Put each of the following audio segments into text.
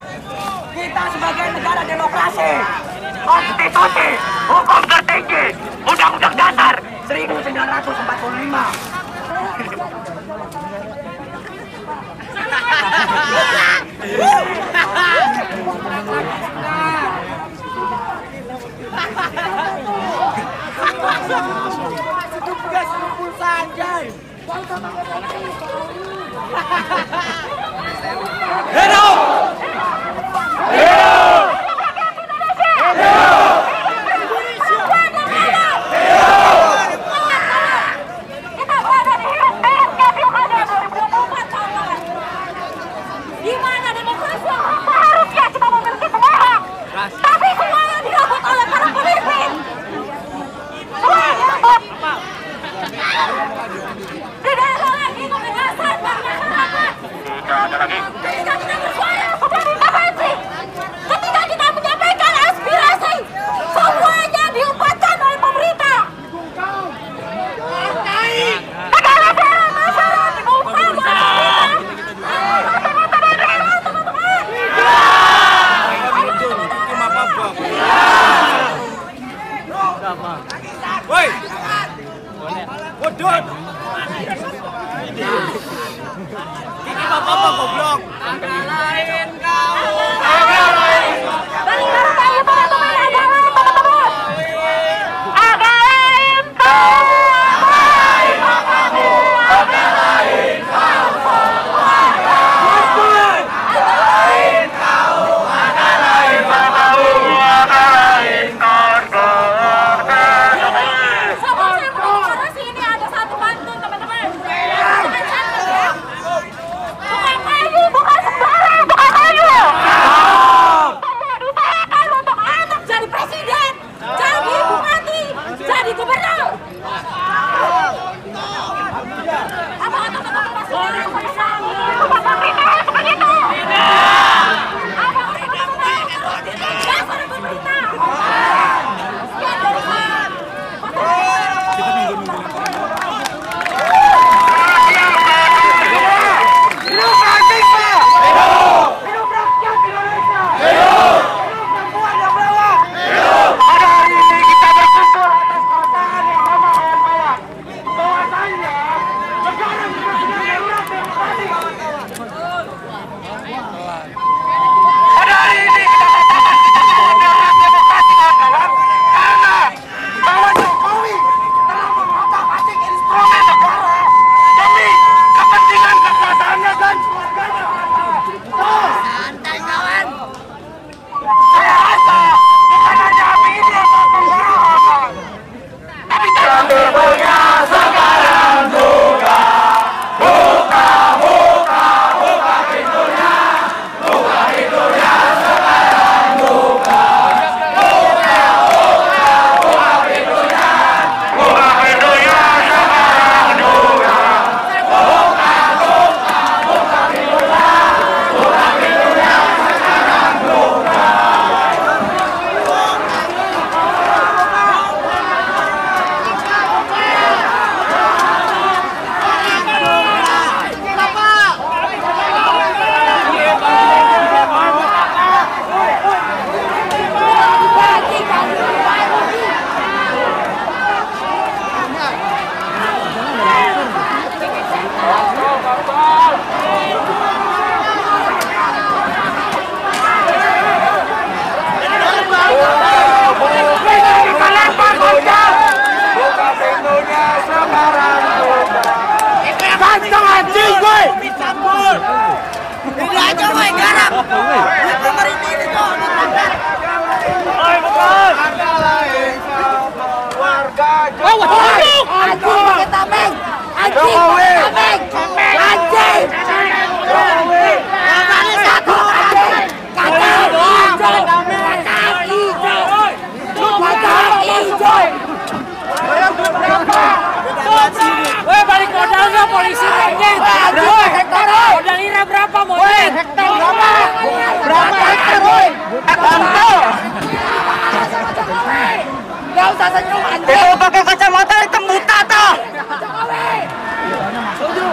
Kita sebagai negara demokrasi, konstitusi, hukum tertinggi, Undang-Undang Dasar 1945. Tugas kumpul saja. Hidup! Hidup! Gimana demokrasi yang seharusnya kita memiliki semua hak, tapi semuanya direbut oleh para pemimpin. Tidak ada lagi kebebasan bagi masyarakat. Ketika kita bersuara sudah diintervensi. Ketika kita menyampaikan aspirasi, semuanya diumpatkan oleh pemerintah. Negara daerah masyarakat diumpatkan oleh pemerintah. Woi, bodon. Ini apa goblok? Agak lain kau. Agak lain. Balik bareng kayu teman-teman, agak lain teman-teman. Agak lain kau. Agak lain kau. Ini aja woi garap. Pemerintah ini tuh. Oi, bukan. Warga Jokowi. Anjing pakai tameng. Anjing pakai tameng. Anjing. Jokowi. Kali satu anjing. Kacang hijau. Kacang hijau. Kacang hijau. Bayar berapa? Woi balik modalnya polisi anjing. Aduh, hektar Modal ira berapa modal? hektar berapa? Berapa hektar woi? Gak usah senyum anjing. Itu pakai kacamata hitam buta toh. Jokowi.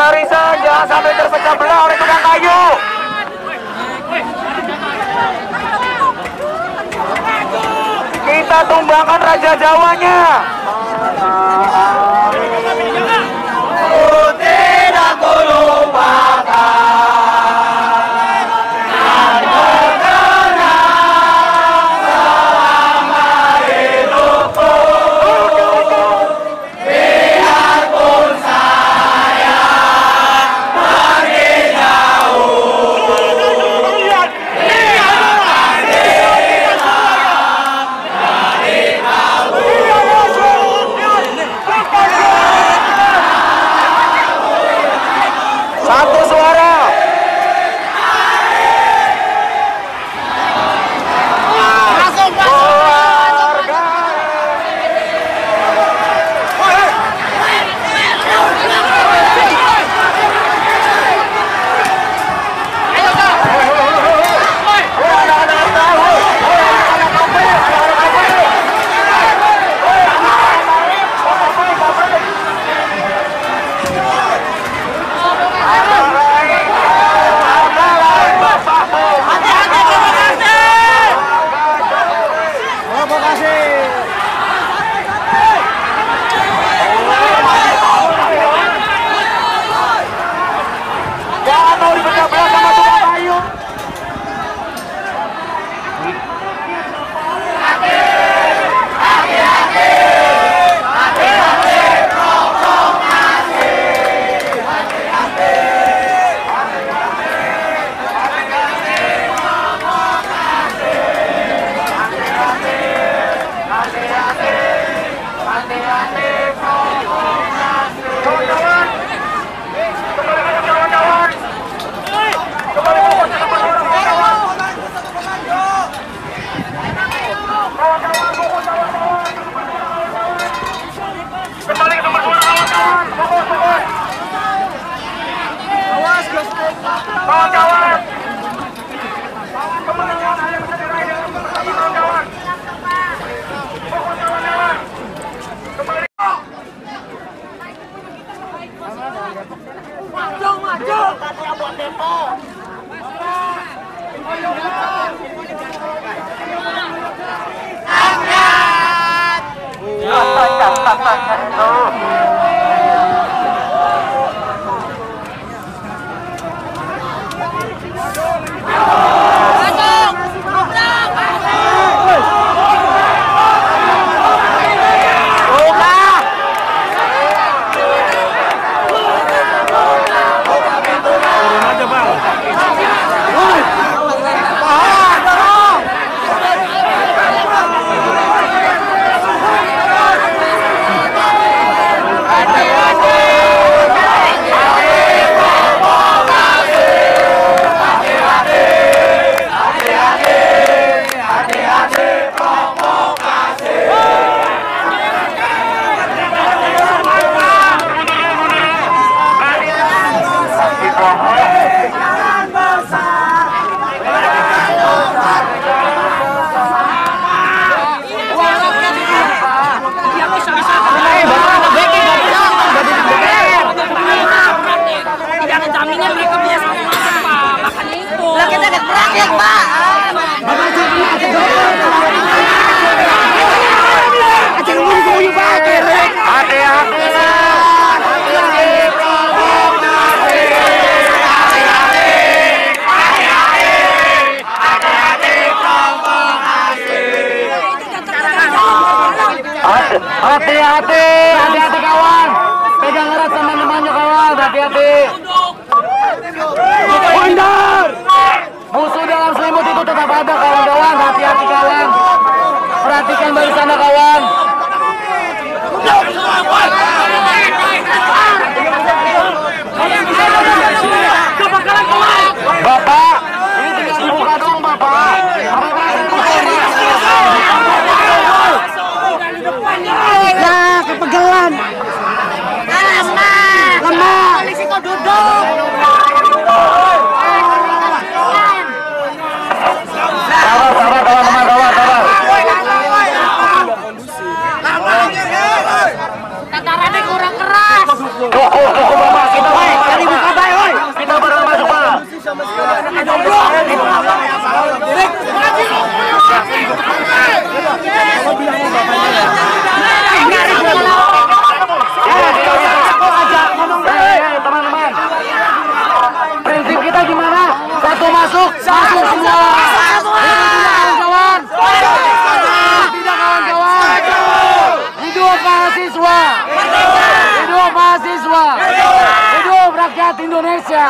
barisan, jangan sampai terpecah belah oleh tukang kayu. Kita tumbangkan Raja Jawanya. Tidak kulupakan. Satu suara. Langsung Hati-hati kawan. Pegang erat sama temannya kawan, hati-hati. Mundur. Musuh dalam selimut itu tetap ada kawan-kawan, hati-hati kawan. Perhatikan barisannya kawan. Bapak, ini tinggal dibuka dong Bapak. Ya, kepegelan. Lemah. Polisi kok duduk. Sabar, kawan. Tatarannya kurang keras. Cukup, Bapak. Kita Teman-teman, prinsip kita gimana? Satu masuk, masuk semua. Kawan-kawan, tidak kawan-kawan. Hidup mahasiswa, hidup mahasiswa, hidup rakyat Indonesia.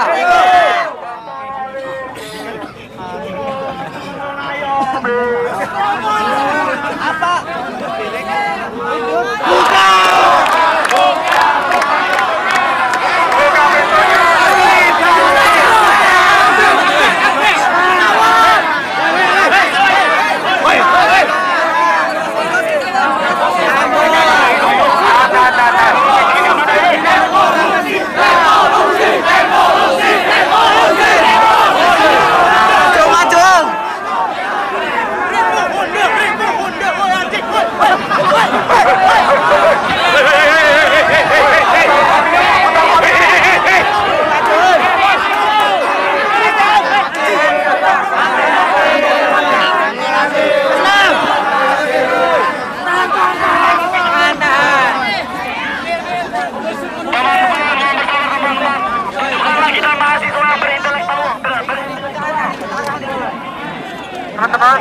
Teman-teman,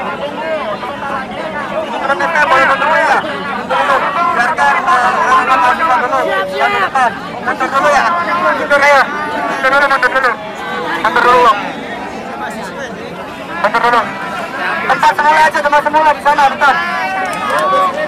boleh dulu ya. Biarkan mundur dulu. Mundur dulu ya. Mundur ya. Mundur dulu. Mundur dulu. Tempat semula aja, tempat semula di sana, bentar.